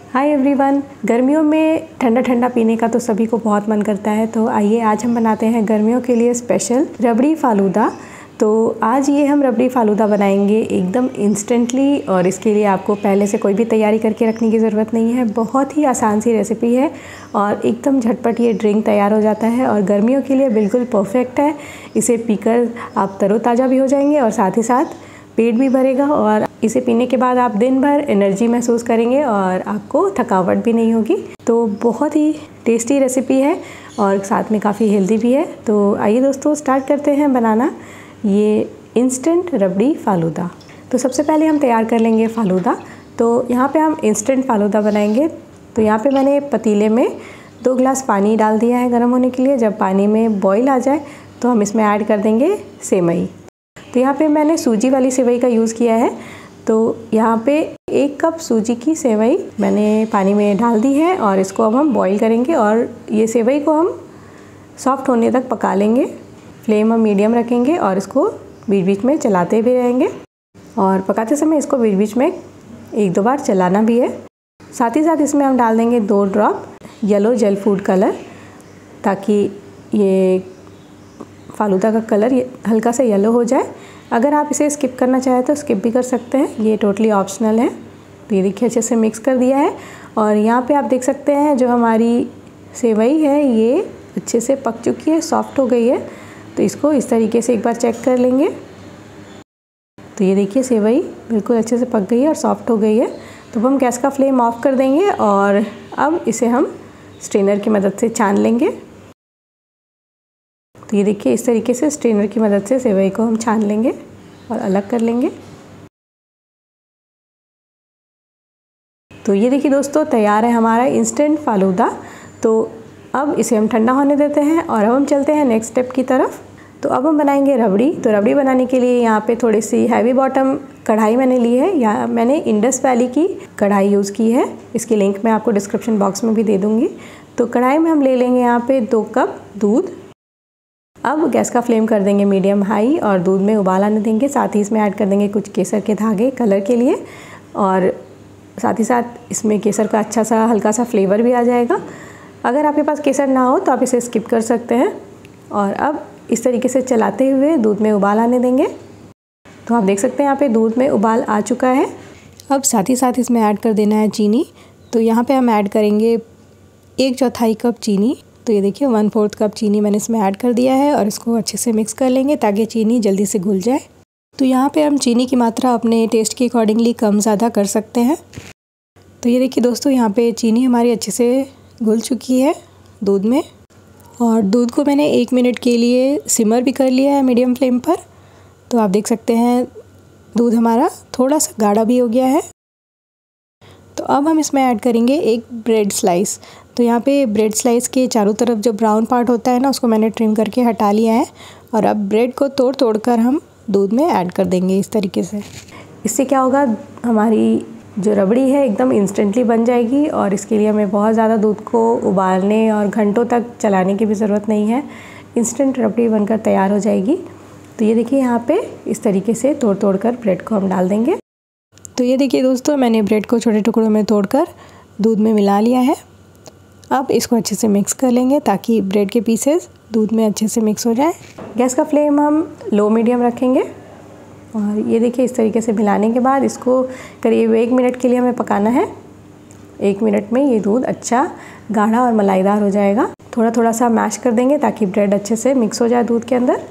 Hi everyone. गर्मियों में ठंडा ठंडा पीने का तो सभी को बहुत मन करता है, तो आइए आज हम बनाते हैं गर्मियों के लिए स्पेशल रबड़ी फालूदा। तो आज ये हम रबड़ी फालूदा बनाएंगे एकदम इंस्टेंटली, और इसके लिए आपको पहले से कोई भी तैयारी करके रखने की ज़रूरत नहीं है। बहुत ही आसान सी रेसिपी है और एकदम झटपट ये ड्रिंक तैयार हो जाता है और गर्मियों के लिए बिल्कुल परफेक्ट है। इसे पीकर आप तरोताज़ा भी हो जाएंगे और साथ ही साथ पेट भी भरेगा, और इसे पीने के बाद आप दिन भर एनर्जी महसूस करेंगे और आपको थकावट भी नहीं होगी। तो बहुत ही टेस्टी रेसिपी है और साथ में काफ़ी हेल्दी भी है। तो आइए दोस्तों स्टार्ट करते हैं बनाना ये इंस्टेंट रबड़ी फालूदा। तो सबसे पहले हम तैयार कर लेंगे फालूदा। तो यहाँ पे हम इंस्टेंट फालूदा बनाएंगे। तो यहाँ पे मैंने पतीले में 2 गिलास पानी डाल दिया है गर्म होने के लिए। जब पानी में बॉईल आ जाए तो हम इसमें ऐड कर देंगे सेवई। तो यहाँ पे मैंने सूजी वाली सेवई का यूज़ किया है। तो यहाँ पे 1 कप सूजी की सेवई मैंने पानी में डाल दी है और इसको अब हम बॉईल करेंगे और ये सेवई को हम सॉफ्ट होने तक पका लेंगे। फ्लेम हम मीडियम रखेंगे और इसको बीच बीच में चलाते भी रहेंगे, और पकाते समय इसको बीच बीच में 1-2 बार चलाना भी है। साथ ही साथ इसमें हम डाल देंगे 2 drop yellow gel food colour, ताकि ये फालूदा का कलर हल्का सा येलो हो जाए। अगर आप इसे स्किप करना चाहें तो स्किप भी कर सकते हैं, ये टोटली ऑप्शनल है। तो ये देखिए अच्छे से मिक्स कर दिया है और यहाँ पे आप देख सकते हैं जो हमारी सेवई है ये अच्छे से पक चुकी है, सॉफ्ट हो गई है। तो इसको इस तरीके से एक बार चेक कर लेंगे। तो ये देखिए सेवई बिल्कुल अच्छे से पक गई है और सॉफ्ट हो गई है। तो हम गैस का फ्लेम ऑफ कर देंगे और अब इसे हम स्ट्रेनर की मदद से छान लेंगे। तो ये देखिए इस तरीके से स्ट्रेनर की मदद से सेवई को हम छान लेंगे और अलग कर लेंगे। तो ये देखिए दोस्तों तैयार है हमारा इंस्टेंट फालूदा। तो अब इसे हम ठंडा होने देते हैं और अब हम चलते हैं नेक्स्ट स्टेप की तरफ। तो अब हम बनाएंगे रबड़ी। तो रबड़ी बनाने के लिए यहाँ पे थोड़ी सी हैवी बॉटम कढ़ाई मैंने ली है। यहाँ मैंने इंडस वैली की कढ़ाई यूज़ की है, इसकी लिंक मैं आपको डिस्क्रिप्शन बॉक्स में भी दे दूँगी। तो कढ़ाई में हम ले लेंगे यहाँ पे 2 कप दूध। अब गैस का फ्लेम कर देंगे मीडियम हाई और दूध में उबाल आने देंगे। साथ ही इसमें ऐड कर देंगे कुछ केसर के धागे कलर के लिए, और साथ ही साथ इसमें केसर का अच्छा सा हल्का सा फ्लेवर भी आ जाएगा। अगर आपके पास केसर ना हो तो आप इसे स्किप कर सकते हैं। और अब इस तरीके से चलाते हुए दूध में उबाल आने देंगे। तो आप देख सकते हैं यहाँ पे दूध में उबाल आ चुका है। अब साथ ही साथ इसमें ऐड कर देना है चीनी। तो यहाँ पे हम ऐड करेंगे 1/4 कप चीनी। तो ये देखिए 1/4 कप चीनी मैंने इसमें ऐड कर दिया है और इसको अच्छे से मिक्स कर लेंगे ताकि चीनी जल्दी से घुल जाए। तो यहाँ पे हम चीनी की मात्रा अपने टेस्ट के अकॉर्डिंगली कम ज़्यादा कर सकते हैं। तो ये देखिए दोस्तों यहाँ पे चीनी हमारी अच्छे से घुल चुकी है दूध में, और दूध को मैंने 1 मिनट के लिए सिमर भी कर लिया है मीडियम फ्लेम पर। तो आप देख सकते हैं दूध हमारा थोड़ा सा गाढ़ा भी हो गया है। तो अब हम इसमें ऐड करेंगे 1 ब्रेड स्लाइस। तो यहाँ पे ब्रेड स्लाइस के चारों तरफ जो ब्राउन पार्ट होता है ना, उसको मैंने ट्रिम करके हटा लिया है। और अब ब्रेड को तोड़ कर हम दूध में ऐड कर देंगे इस तरीके से। इससे क्या होगा, हमारी जो रबड़ी है एकदम इंस्टेंटली बन जाएगी और इसके लिए हमें बहुत ज़्यादा दूध को उबालने और घंटों तक चलाने की भी ज़रूरत नहीं है। इंस्टेंट रबड़ी बनकर तैयार हो जाएगी। तो ये देखिए यहाँ पे इस तरीके से तोड़ कर ब्रेड को हम डाल देंगे। तो ये देखिए दोस्तों मैंने ब्रेड को छोटे टुकड़ों में तोड़कर दूध में मिला लिया है। अब इसको अच्छे से मिक्स कर लेंगे ताकि ब्रेड के पीसेस दूध में अच्छे से मिक्स हो जाए। गैस का फ्लेम हम लो मीडियम रखेंगे और ये देखिए इस तरीके से मिलाने के बाद इसको करीब 1 मिनट के लिए हमें पकाना है। 1 मिनट में ये दूध अच्छा गाढ़ा और मलाईदार हो जाएगा। थोड़ा थोड़ा सा मैश कर देंगे ताकि ब्रेड अच्छे से मिक्स हो जाए दूध के अंदर।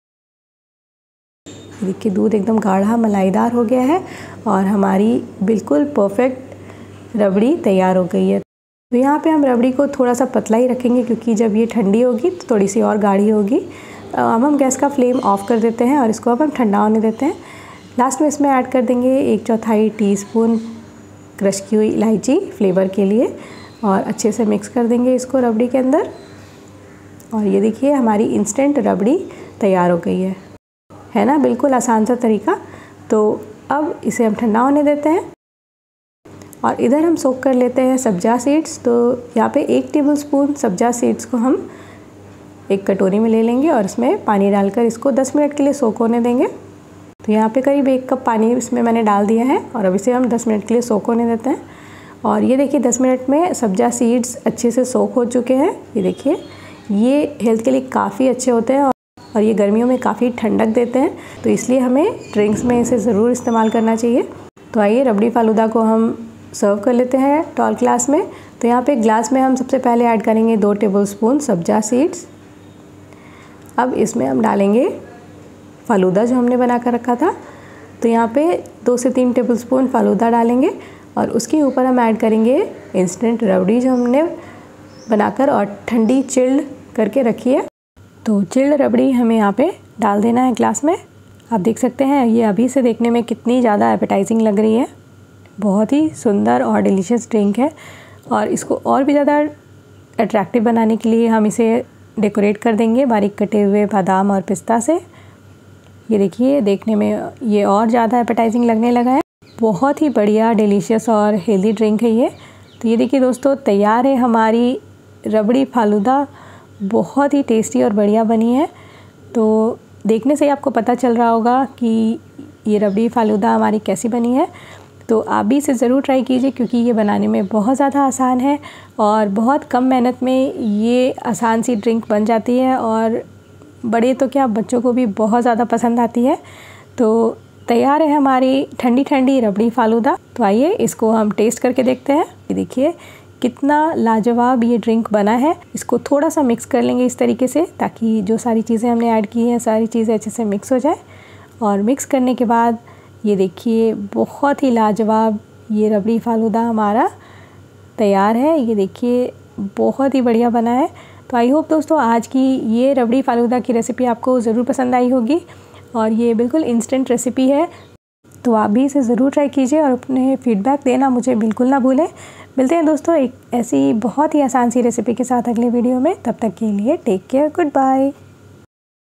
देखिए दूध एकदम गाढ़ा मलाईदार हो गया है और हमारी बिल्कुल परफेक्ट रबड़ी तैयार हो गई है। तो यहाँ पे हम रबड़ी को थोड़ा सा पतला ही रखेंगे क्योंकि जब ये ठंडी होगी तो थोड़ी सी और गाढ़ी होगी। अब हम गैस का फ्लेम ऑफ कर देते हैं और इसको अब हम ठंडा होने देते हैं। लास्ट में इसमें ऐड कर देंगे 1/4 टीस्पून क्रश की हुई इलायची फ्लेवर के लिए, और अच्छे से मिक्स कर देंगे इसको रबड़ी के अंदर। और ये देखिए हमारी इंस्टेंट रबड़ी तैयार हो गई है ना, बिल्कुल आसान सा तरीका। तो अब इसे हम ठंडा होने देते हैं और इधर हम सोक कर लेते हैं सब्जा सीड्स। तो यहाँ पे 1 टेबलस्पून सब्जा सीड्स को हम एक कटोरी में ले लेंगे और इसमें पानी डालकर इसको 10 मिनट के लिए सोक होने देंगे। तो यहाँ पे करीब 1 कप पानी इसमें मैंने डाल दिया है और अब इसे हम 10 मिनट के लिए सोक होने देते हैं। और ये देखिए 10 मिनट में सब्जा सीड्स अच्छे से सोक हो चुके हैं। ये देखिए, ये हेल्थ के लिए काफ़ी अच्छे होते हैं और ये गर्मियों में काफ़ी ठंडक देते हैं, तो इसलिए हमें ड्रिंक्स में इसे ज़रूर इस्तेमाल करना चाहिए। तो आइए रबड़ी फालूदा को हम सर्व कर लेते हैं टॉल ग्लास में। तो यहाँ पे ग्लास में हम सबसे पहले ऐड करेंगे 2 टेबलस्पून सब्जा सीड्स। अब इसमें हम डालेंगे फालूदा जो हमने बना कर रखा था। तो यहाँ पे 2 से 3 टेबलस्पून फालूदा डालेंगे और उसके ऊपर हम ऐड करेंगे इंस्टेंट रबड़ी जो हमने बनाकर और ठंडी चिल्ड करके रखी है। तो चिल्ड रबड़ी हमें यहाँ पे डाल देना है ग्लास में। आप देख सकते हैं ये अभी से देखने में कितनी ज़्यादा एपेटाइजिंग लग रही है। बहुत ही सुंदर और डिलीशियस ड्रिंक है और इसको और भी ज़्यादा अट्रैक्टिव बनाने के लिए हम इसे डेकोरेट कर देंगे बारीक कटे हुए बादाम और पिस्ता से। ये देखिए, देखने में ये और ज़्यादा एपेटाइजिंग लगने लगा है। बहुत ही बढ़िया, डिलीशियस और हेल्दी ड्रिंक है ये। तो ये देखिए दोस्तों, तैयार है हमारी रबड़ी फालूदा। बहुत ही टेस्टी और बढ़िया बनी है। तो देखने से ही आपको पता चल रहा होगा कि ये रबड़ी फालूदा हमारी कैसी बनी है। तो आप भी इसे ज़रूर ट्राई कीजिए क्योंकि ये बनाने में बहुत ज़्यादा आसान है और बहुत कम मेहनत में ये आसान सी ड्रिंक बन जाती है और बड़े तो क्या, बच्चों को भी बहुत ज़्यादा पसंद आती है। तो तैयार है हमारी ठंडी ठंडी रबड़ी फालूदा। तो आइए इसको हम टेस्ट करके देखते हैं। ये देखिए कितना लाजवाब ये ड्रिंक बना है। इसको थोड़ा सा मिक्स कर लेंगे इस तरीके से ताकि जो सारी चीज़ें हमने ऐड की हैं सारी चीज़ें अच्छे से मिक्स हो जाए। और मिक्स करने के बाद ये देखिए बहुत ही लाजवाब ये रबड़ी फालूदा हमारा तैयार है। ये देखिए बहुत ही बढ़िया बना है। तो आई होप दोस्तों आज की ये रबड़ी फालूदा की रेसिपी आपको ज़रूर पसंद आई होगी और ये बिल्कुल इंस्टेंट रेसिपी है। तो आप भी इसे ज़रूर ट्राई कीजिए और अपने फीडबैक देना मुझे बिल्कुल ना भूलें। मिलते हैं दोस्तों एक ऐसी बहुत ही आसान सी रेसिपी के साथ अगले वीडियो में। तब तक के लिए टेक केयर, गुड बाय।